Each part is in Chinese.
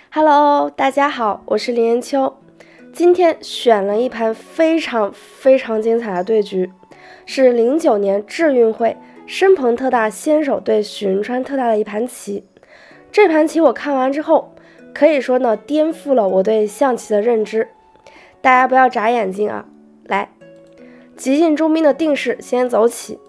Hello， 大家好，我是林延秋。今天选了一盘非常精彩的对局，是09年智运会申鹏特大先手对许仁川特大的一盘棋。这盘棋我看完之后，可以说呢颠覆了我对象棋的认知。大家不要眨眼睛啊！来，急进中兵的定式先走起。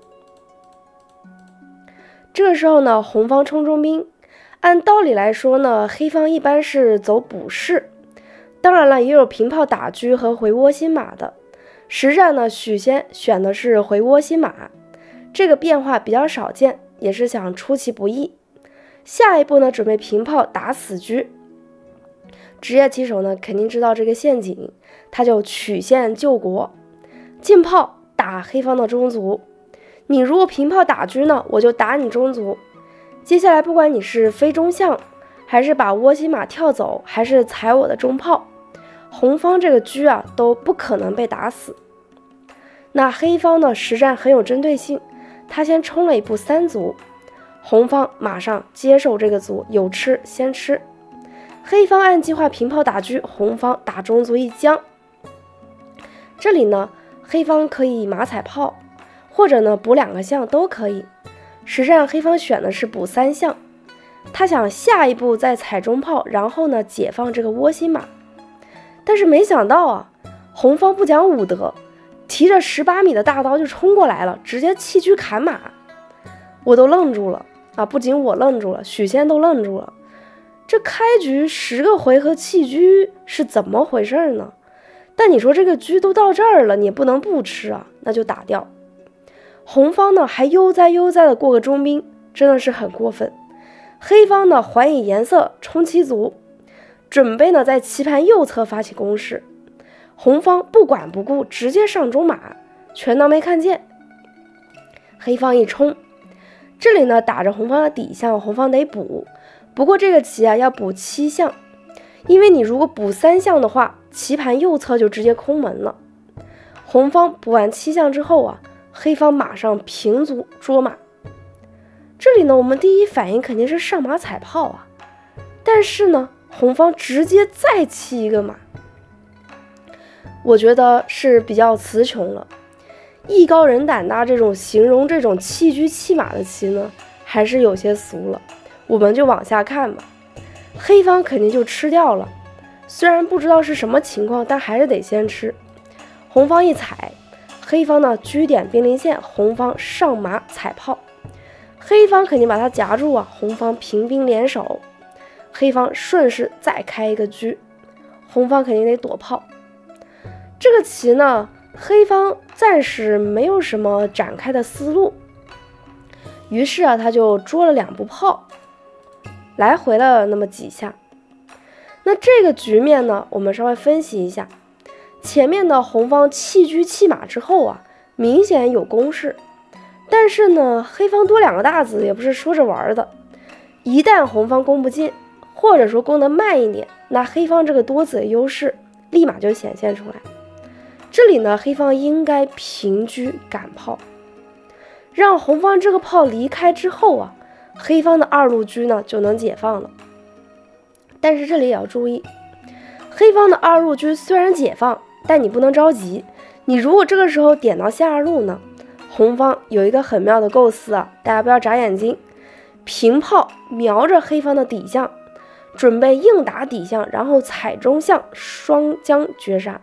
这个时候呢，红方冲中兵。按道理来说呢，黑方一般是走补士，当然了，也有平炮打车和回窝心马的。实战呢，许仙选的是回窝心马，这个变化比较少见，也是想出其不意。下一步呢，准备平炮打死车。职业棋手呢，肯定知道这个陷阱，他就曲线救国，进炮打黑方的中卒。你如果平炮打车呢，我就打你中卒。接下来不管你是飞中象，还是把窝心马跳走，还是踩我的中炮，红方这个车啊都不可能被打死。那黑方呢实战很有针对性，他先冲了一步三卒，红方马上接受这个卒，有吃先吃。黑方按计划平炮打车，红方打中卒一将。这里呢黑方可以马踩炮，或者呢补两个象都可以。实战黑方选的是补三象，他想下一步再踩中炮，然后呢解放这个窝心马。但是没想到啊，红方不讲武德，提着18米的大刀就冲过来了，直接弃车砍马。我都愣住了啊！不仅我愣住了，许仙都愣住了。这开局10个回合弃车是怎么回事呢？但你说这个车都到这儿了，你也不能不吃啊，那就打掉。红方呢还悠哉的过个中兵，真的是很过分。黑方呢还以颜色冲七卒，准备呢在棋盘右侧发起攻势。红方不管不顾，直接上中马，全当没看见。黑方一冲，这里呢打着红方的底象，红方得补。不过这个棋啊要补7象，因为你如果补3象的话，棋盘右侧就直接空门了。红方补完7象之后啊，黑方马上平卒捉马。这里呢我们第一反应肯定是上马踩炮啊，但是呢红方直接再弃一个马，我觉得是比较词穷了。艺高人胆大这种形容这种弃车弃马的棋呢还是有些俗了。我们就往下看吧。黑方肯定就吃掉了，虽然不知道是什么情况，但还是得先吃。红方一踩，黑方呢车点兵临线，红方上马踩炮，黑方肯定把它夹住啊，红方平兵联手，黑方顺势再开一个车，红方肯定得躲炮。这个棋呢黑方暂时没有什么展开的思路，于是啊他就捉了2步炮，来回了那么几下。那这个局面呢我们稍微分析一下，前面的红方弃车弃马之后啊，明显有攻势，但是呢黑方多2个大子也不是说着玩的。一旦红方攻不进，或者说攻得慢一点，那黑方这个多子的优势立马就显现出来。这里呢黑方应该平车赶炮，让红方这个炮离开之后啊，黑方的2路车呢就能解放了。但是这里也要注意，黑方的2路车虽然解放，但你不能着急。你如果这个时候点到下2路呢，红方有一个很妙的构思啊，大家不要眨眼睛。平炮瞄着黑方的底象，准备硬打底象，然后踩中象，双将绝杀。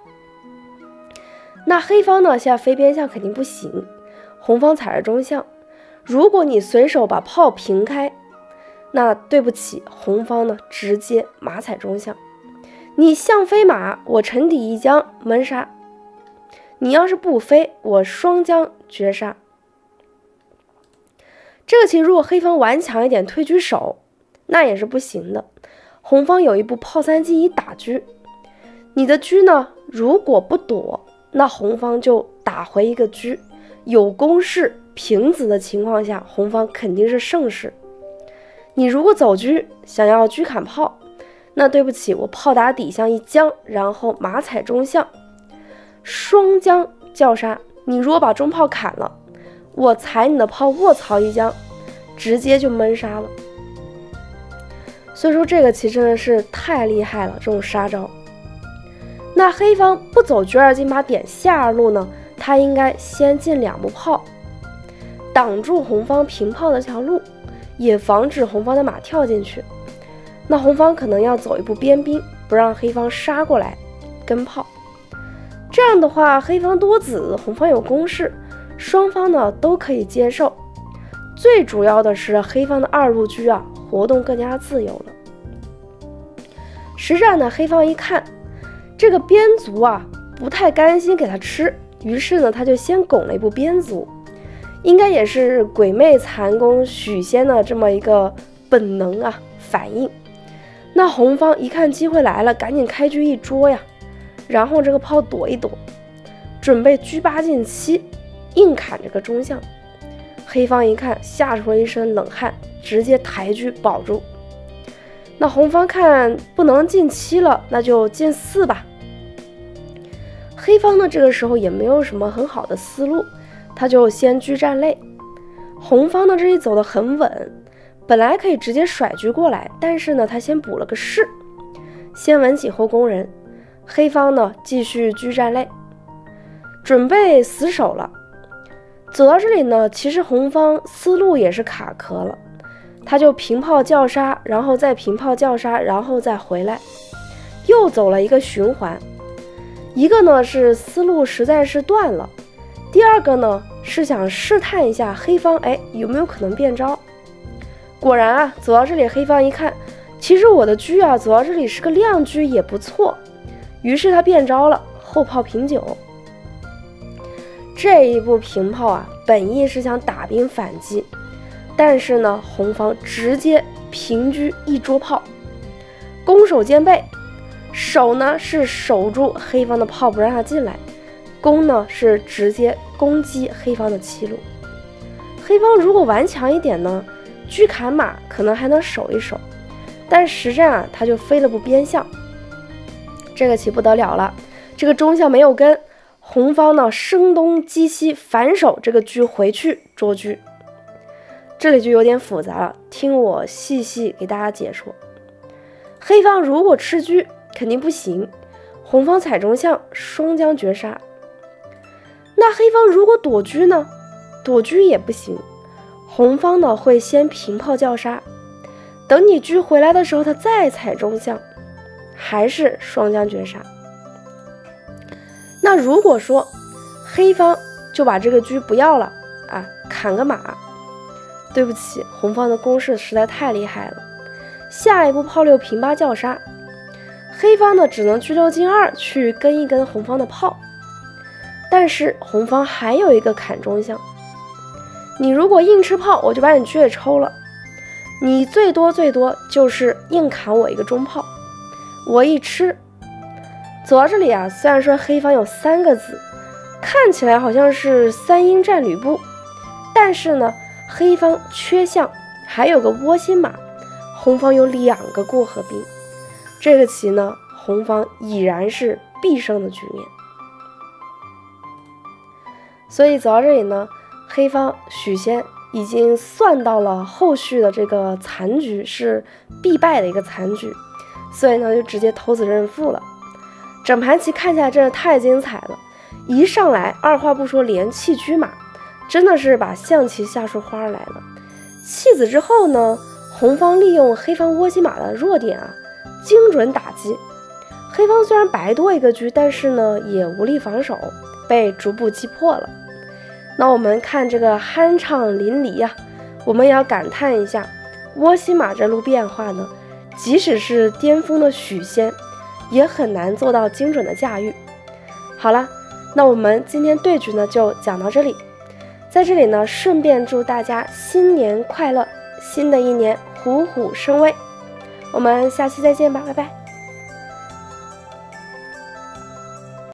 那黑方呢现在飞边象肯定不行，红方踩着中象，如果你随手把炮平开，那对不起，红方呢直接马踩中象，你象飞马，我沉底一将闷杀，你要是不飞，我双将绝杀。这个棋如果黑方顽强一点推车手，那也是不行的。红方有一步炮3进1打车，你的车呢如果不躲，那红方就打回一个车，有攻势平子的情况下，红方肯定是胜势。你如果走车想要车砍炮，那对不起，我炮打底象一将，然后马踩中象，双将叫杀。你如果把中炮砍了，我踩你的炮卧槽一将，直接就闷杀了。 所以说这个棋真的是太厉害了，这种杀招。那黑方不走车二进马点下二路呢，他应该先进2步炮，挡住红方平炮的这条路，也防止红方的马跳进去。那红方可能要走一步边兵，不让黑方杀过来跟炮。这样的话，黑方多子，红方有攻势，双方呢都可以接受。最主要的是黑方的2路车啊，活动更加自由了。实战呢，黑方一看这个边卒啊不太甘心给他吃，于是呢他就先拱了一步边卒，应该也是鬼魅残宫许仙的这么一个本能啊反应。那红方一看机会来了，赶紧开车一捉呀，然后这个炮躲一躲，准备车8进7，硬砍这个中象。黑方一看，吓出了一身冷汗，直接抬车保住。那红方看不能进7了，那就进4吧。黑方呢这个时候也没有什么很好的思路，他就先车站肋。红方呢这里走得很稳，本来可以直接甩车过来，但是呢他先补了个士，先稳起后攻人。黑方呢继续车站肋，准备死守了。走到这里呢，其实红方思路也是卡壳了，他就平炮叫杀，然后再平炮叫杀，然后再回来，又走了一个循环。一个呢是思路实在是断了，第二个呢是想试探一下黑方有没有可能变招。果然啊，走到这里黑方一看，其实我的车啊走到这里是个亮车也不错，于是他变招了，后炮平9。这一步平炮啊，本意是想打兵反击，但是呢红方直接平车一捉炮，攻守兼备。守呢是守住黑方的炮不让他进来，攻呢是直接攻击黑方的7路。黑方如果顽强一点呢，车砍马可能还能守一守，但实战啊他就飞了步边象。这个棋不得了了，这个中象没有跟，红方呢声东击西反手这个车回去捉车。这里就有点复杂了，听我细细给大家解说。黑方如果吃车肯定不行，红方踩中象，双将绝杀。那黑方如果躲车呢，躲车也不行，红方呢会先平炮叫杀，等你车回来的时候他再踩中象，还是双将绝杀。那如果说黑方就把这个车不要了啊，砍个马，对不起，红方的攻势实在太厉害了，下一步炮6平8叫杀，黑方呢只能车6进2去跟一跟红方的炮。但是红方还有一个砍中象，你如果硬吃炮，我就把你车给抽了，你最多就是硬砍我一个中炮，我一吃。走到这里啊，虽然说黑方有3个子，看起来好像是3英战吕布，但是呢黑方缺象，还有个窝心马，红方有2个过河兵。这个棋呢红方已然是必胜的局面。所以走到这里呢，黑方许仙已经算到了后续的这个残局是必败的一个残局，所以呢就直接投子认负了。整盘棋看下来真的太精彩了，一上来二话不说连弃车马，真的是把象棋下出花来了。弃子之后呢，红方利用黑方窝心马的弱点啊，精准打击。黑方虽然白多一个车，但是呢也无力防守，被逐步击破了。那我们看这个酣畅淋漓啊，我们也要感叹一下，窝心马这路变化呢，即使是巅峰的许仙也很难做到精准的驾驭。好了，那我们今天对局呢就讲到这里，在这里呢顺便祝大家新年快乐，新的一年虎虎生威，我们下期再见吧，拜拜。